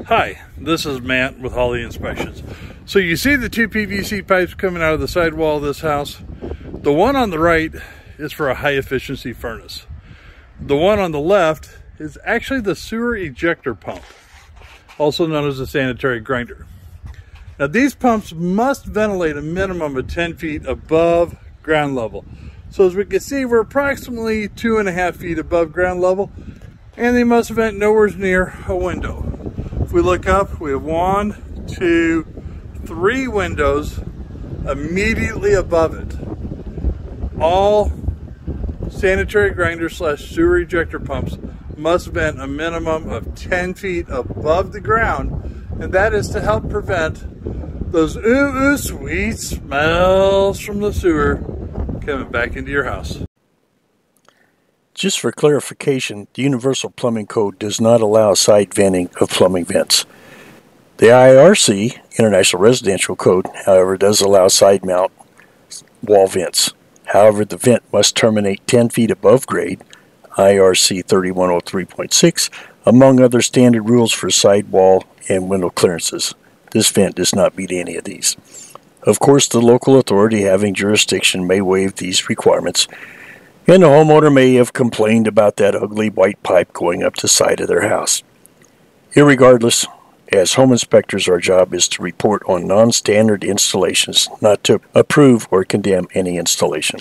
Hi, this is Matt with Hawley Inspections. So you see the two PVC pipes coming out of the sidewall of this house? The one on the right is for a high efficiency furnace. The one on the left is actually the sewer ejector pump, also known as a sanitary grinder. Now these pumps must ventilate a minimum of 10 feet above ground level. So as we can see, we're approximately 2.5 feet above ground level, and they must vent nowhere near a window. If we look up, we have 1, 2, 3 windows immediately above it. All sanitary grinder slash sewer ejector pumps must vent a minimum of 10 feet above the ground, and that is to help prevent those ooh sweet smells from the sewer coming back into your house. Just for clarification, the Universal Plumbing Code does not allow side venting of plumbing vents. The IRC, International Residential Code, however, does allow side mount wall vents. However, the vent must terminate 10 feet above grade, IRC 3103.6, among other standard rules for side wall and window clearances. This vent does not meet any of these. Of course, the local authority having jurisdiction may waive these requirements, and the homeowner may have complained about that ugly white pipe going up the side of their house. Irregardless, as home inspectors, our job is to report on non-standard installations, not to approve or condemn any installation.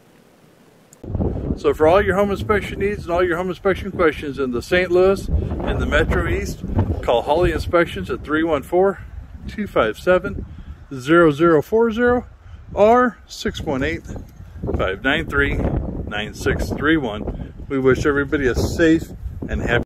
So for all your home inspection needs and all your home inspection questions in the St. Louis and the Metro East, call Hawley Inspections at 314-257-0040 or 618-593-9631. We wish everybody a safe and happy